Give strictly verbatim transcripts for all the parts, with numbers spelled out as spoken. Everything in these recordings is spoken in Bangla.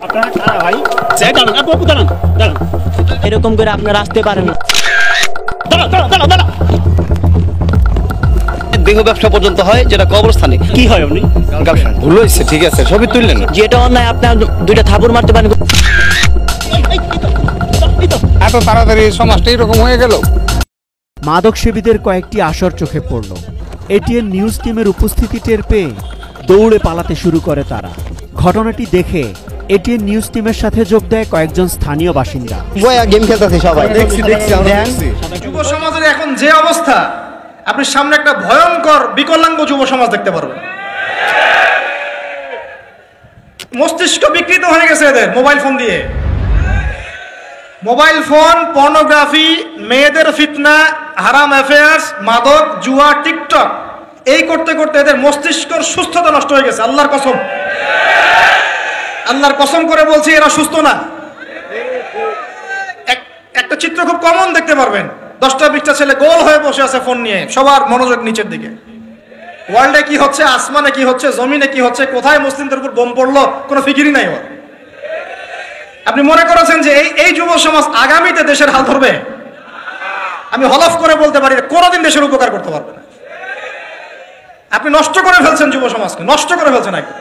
এরকম করে আপনারা আসতে পারেন না। দেহ ব্যবসা পর্যন্ত হয়, যেটা কবরস্থানে কি হয় আপনি ভুল হয়েছে, ঠিক আছে, ছবি তুললেন, যেটা অন্যায় আপনার দুইটা থাপুর মারতে পারেন। এত তাড়াতাড়ি সমাজটা এরকম হয়ে গেল। মাদক সেবীদের কয়েকটি আসর চোখে পড়ল। এটিএন নিউজ টিমের উপস্থিতি টের পেয়ে দৌড়ে পালাতে শুরু করে তারা। ঘটনাটি দেখে এটিএন নিউজ টিমের সাথে যোগ দেয় কয়েকজন স্থানীয় বাসিন্দা। গেম খেলতেছে সবাই, দেখছি দেখছি যুব সমাজের এখন যে অবস্থা, আপনি সামনে একটা ভয়ঙ্কর বিকলাঙ্গ যুব সমাজ দেখতে পারবেন। মস্তিষ্ক বিকৃত হয়ে গেছে এদের মোবাইল ফোন দিয়ে। মোবাইল ফোন, পর্নোগ্রাফি, মেয়েদের ফিতনা, হারাম অ্যাফেয়ার্স, মাদক, জুয়া, টিকটক, এই করতে করতে এদের মস্তিষ্কর সুস্থতা নষ্ট হয়ে গেছে। আল্লাহর কসম, আল্লাহর কসম করে বলছি, এরা সুস্থ না। একটা চিত্র খুব কমন দেখতে পারবেন, দশটা বিশটা ছেলে গোল হয়ে বসে আছে ফোন নিয়ে, সবার মনোযোগ নিচের দিকে। ওয়ার্ল্ডে কি হচ্ছে, আসমানে কি হচ্ছে, জমিনে কি হচ্ছে, কোথায় মুসলিমদের উপর বোম পড়লো, কোনো ফিকিরই নাই ওর। আপনি মনে করেছেন যে এই এই যুব সমাজ আগামীতে দেশের হাল ধরবে? আমি হলফ করে বলতে পারি কোনোদিন দেশের উপকার করতে পারবে না। আপনি নষ্ট করে ফেলছেন যুব সমাজকে, নষ্ট করে ফেলছেন একদম।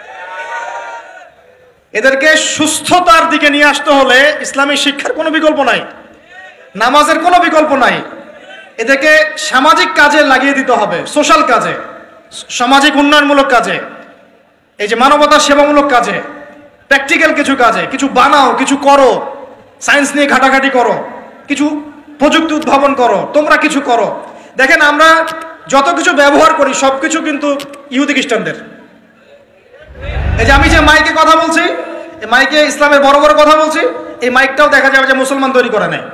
এদেরকে সুস্থতার দিকে নিয়ে আসতে হলে ইসলামী শিক্ষার কোনো বিকল্প নাই, নামাজের কোনো বিকল্প নাই। এদেরকে সামাজিক কাজে লাগিয়ে দিতে হবে, সোশ্যাল কাজে, সামাজিক উন্নয়নমূলক কাজে, এই যে মানবতার সেবামূলক কাজে, প্র্যাকটিক্যাল কিছু কাজে। কিছু বানাও, কিছু করো, সায়েন্স নিয়ে ঘাটাঘাটি করো, কিছু প্রযুক্তি উদ্ভাবন করো, তোমরা কিছু করো। দেখেন, আমরা যত কিছু ব্যবহার করি সব কিছু কিন্তু ইহুদি খ্রিস্টানদের। এই যে আমি যে মাইকে কথা বলছি, এই মাইকে ইসলামের বড় বড় কথা বলছি, এই মাইকটাও দেখা যাবে যে মুসলমান তৈরি করে নেয়।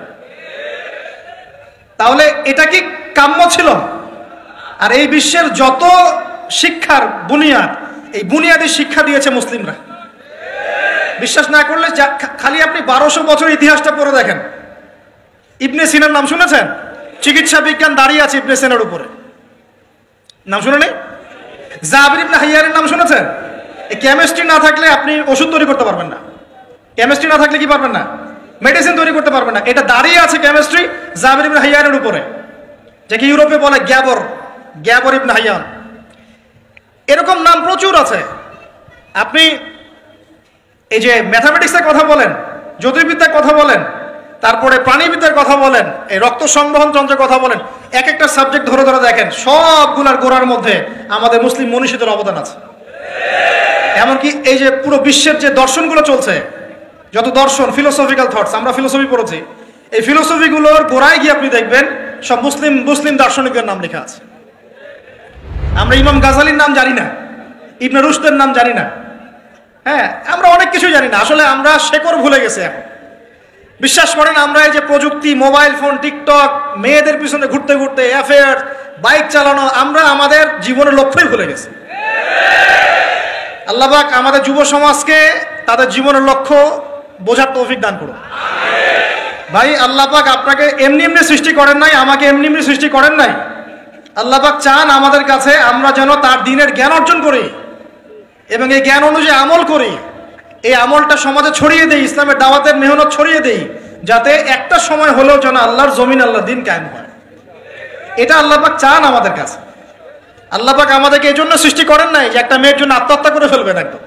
তাহলে এটা কি কাম্য ছিল? আর এই বিশ্বের যত শিক্ষার বুনিয়াদ, এই বুনিয়াদী শিক্ষা দিয়েছে মুসলিমরা। বিশ্বাস না করলে খালি আপনি বারোশো বছর ইতিহাসটা পড়ে দেখেন। ইবনে সিনার নাম শুনেছেন? চিকিৎসা বিজ্ঞান দাঁড়িয়ে আছে ইবনে সিনার উপরে, নাম শুনে নেই? জাবির ইবনে হাইয়ারের নাম শুনেছেন? এই কেমিস্ট্রি না থাকলে আপনি ওষুধ তৈরি করতে পারবেন না। কেমিস্ট্রি না থাকলে কি পারবেন না? মেডিসিন তৈরি করতে পারবেন না। এটা দাঁড়িয়ে আছে কেমিস্ট্রি জাবির ইবনে হাইয়ারের উপরে, যাকে ইউরোপে বলে গ্যাবর, গ্যাবর ইবনে হাইয়ান। এরকম নাম প্রচুর আছে। আপনি এই যে ম্যাথামেটিক্সের কথা বলেন, জ্যোতির্বিদ্যার কথা বলেন, তারপরে প্রাণীবিদ্যার কথা বলেন, এই রক্ত সংবহন যন্ত্রের কথা বলেন, এক একটা সাবজেক্ট ধরে ধরে দেখেন, সবগুলার গোড়ার মধ্যে আমাদের মুসলিম মনীষীদের অবদান আছে। এমনকি এই যে পুরো বিশ্বের যে দর্শনগুলো চলছে, যত দর্শন, ফিলোসফিক্যাল থটস, আমরা ফিলোসফি পড়েছি, এই ফিলোসফিগুলোর গোড়ায় গিয়ে আপনি দেখবেন সব মুসলিম মুসলিম দার্শনিকদের নাম লেখা আছে। আমরা ইমাম গাজালির নাম জানি না, ইবনে রুশদের নাম জানি না, হ্যাঁ, আমরা অনেক কিছু জানি না। আসলে আমরা শেকড় ভুলে গেছি এখন। বিশ্বাস করেন, আমরা এই যে প্রযুক্তি, মোবাইল ফোন, টিকটক, মেয়েদের পিছনে ঘুরতে ঘুরতে, অ্যাফেয়ার, বাইক চালানো, আমরা আমাদের জীবনের লক্ষ্যই ভুলে গেছি। আল্লাহ পাক আমাদের যুব সমাজকে তাদের জীবনের লক্ষ্য বোঝার তৌফিক দান করুন। ভাই, আল্লাহ পাক আপনাকে এমনি এমনি সৃষ্টি করেন নাই, আমাকে এমনি এমনি সৃষ্টি করেন নাই। আল্লাহ পাক চান আমাদের কাছে আমরা যেন তার দ্বীনের জ্ঞান অর্জন করি এবং এই জ্ঞান অনুযায়ী আমল করি। এই আমলটা সমাজে ছড়িয়ে দেই, ইসলামের দাওয়াতের মেহনত ছড়িয়ে দেই, যাতে একটা সময় হলেও যেন আল্লাহর জমিন, আল্লাহর দ্বীন কায়েম হয়। এটা আল্লাহ পাক চান আমাদের কাছে। আল্লাহ পাক আমাদেরকে এই জন্য সৃষ্টি করেন নাই যে একটা মেয়ের জন্য আত্মহত্যা করে ফেলবেন। একদম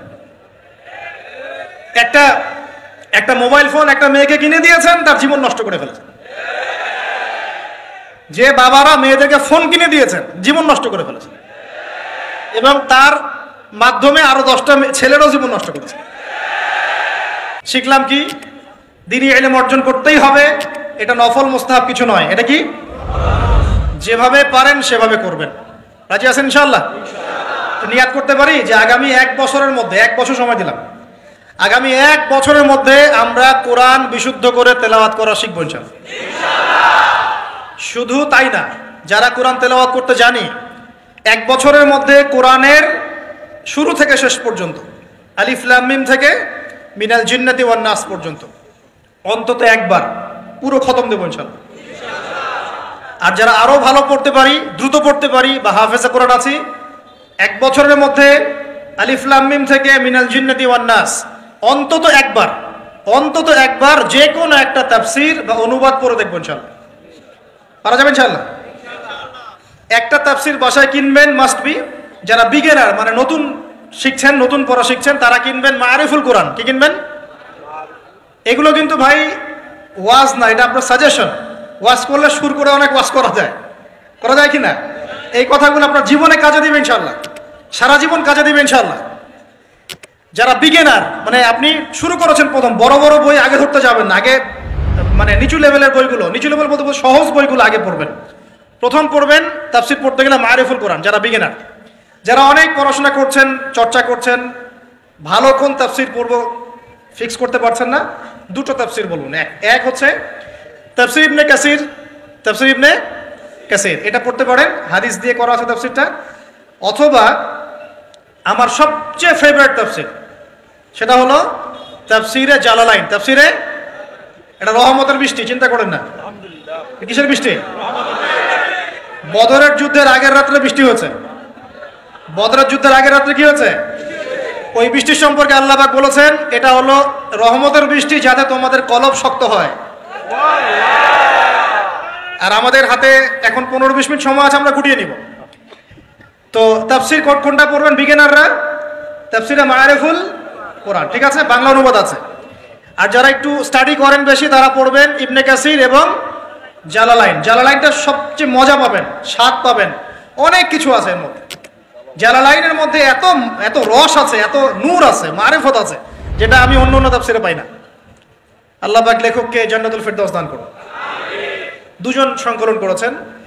একটা একটা মোবাইল ফোন একটা মেয়েকে কিনে দিয়েছেন, তার জীবন নষ্ট করে ফেলেছেন। যে বাবারা মেয়েদেরকে ফোন কিনে দিয়েছেন, জীবন নষ্ট করে ফেলেছেন, এবং তার মাধ্যমে আরো দশটা ছেলেরও জীবন নষ্ট করেছে। শিখলাম কি? দ্বীনি ইলম অর্জন করতেই হবে। এটা নফল মুস্তাহাব কিছু নয়, এটা কি? যেভাবে পারেন সেভাবে করবেন। রাজি আছেন ইনশাআল্লাহ? নিয়াত করতে পারি যে আগামী এক বছরের মধ্যে, এক বছর সময় দিলাম, আগামী এক বছরের মধ্যে আমরা কোরআন বিশুদ্ধ করে তেলাওয়াত করা শিখবো ইনশাআল্লাহ। শুধু তাই না, যারা কোরআন তেলাওয়াত করতে জানি, এক বছরের মধ্যে কোরআনের শুরু থেকে শেষ পর্যন্ত, আলিফ লাম মিম থেকে মিনাল জিন্নাতি ওয়ান নাস পর্যন্ত অন্তত একবার পুরো খতম দেবো ইনশাআল্লাহ। আর যারা আরো ভালো পড়তে পারি, দ্রুত পড়তে পারি, বা হাফেজে কোরআন আছি, এক বছরের মধ্যে আলিফ লাম মিম থেকে মিনাল জিন্নাতি ওয়ান নাস অন্তত একবার অন্তত একবার যে কোনো একটা তাফসির বা অনুবাদ পড়ে দেখবেন ইনশাআল্লাহ। পারা যাবে ইনশাআল্লাহ? একটা তাফসির বাসায় কিনবেন, মাস্ট বি। যারা বিগিনার মানে নতুন শিখছেন, নতুন পড়া শিখছেন, তারা কিনবেন মারিফুল কোরআন। কি কিনবেন? এগুলো কিন্তু ভাই ওয়াজ না, এটা আপনার সাজেশন। ওয়াজ করলে সুর করে অনেক ওয়াজ করা যায়, করা যায় কি না? এই কথাগুলো আপনার জীবনে কাজে দিবে ইনশাআল্লাহ, সারা জীবন কাজে দিবে ইনশাআল্লাহ। যারা বিগিনার মানে আপনি শুরু করেছেন প্রথম, বড় বড় বই আগে ধরতে যাবেন না, আগে মানে নিচু লেভেলের বইগুলো, নিচু লেভেল বলতে সহজ বইগুলো আগে পড়বেন। প্রথম পড়বেন তাফসির পড়তে গেলে মারিফুল কোরআন, যারা বিগিনার। যারা অনেক পড়াশোনা করছেন, চর্চা করছেন, ভালো কোন তাফসির পড়বো ফিক্স করতে পারছেন না, দুটো তাফসির বলুন। এক এক হচ্ছে তাফসির ইবনে কাসির, তাফসির ইবনে কাসির, এটা পড়তে পারেন, হাদিস দিয়ে করা আছে তাফসিরটা। অথবা আমার সবচেয়ে ফেভারিট তাফসির, সেটা হলো তাফসিরে জালালাইন। তাফসিরে এটা রহমতের বৃষ্টি, চিন্তা করেন না। কিসের বৃষ্টি? বদরের যুদ্ধের আগের রাত্রে বৃষ্টি হয়েছে। বদরের যুদ্ধের আগের রাত্রে কি হয়েছে? ওই বৃষ্টির সম্পর্কে আল্লাহ পাক বলেছেন এটা হলো রহমতের বৃষ্টি, যাতে তোমাদের কলব শক্ত হয়। আর আমাদের হাতে এখন পনেরো বিশ মিনিট সময় আছে, আমরা গুটিয়ে নিব। তো তাফসির কোনটা পড়বেন বিগিনাররা? তাফসিরে মারিফুল কোরআন, ঠিক আছে, বাংলা অনুবাদ আছে। আর যারা একটু স্টাডি করেন বেশি, তারা পড়বেন ইবনে কাসির এবং জালালাইন। জালালাইনটা সবচেয়ে মজা পাবেন, স্বাদ পাবেন, অনেক কিছু আছে এর মধ্যে। জালালাইনের মধ্যে এত এত রস আছে, এত নূর আছে, মারিফত আছে, যেটা আমি অন্য অন্য তাফসিরে পাই না। আল্লাহ পাক লেখককে জান্নাতুল ফেরদাউস দান করুন। দুজন সংকলন করেছেন।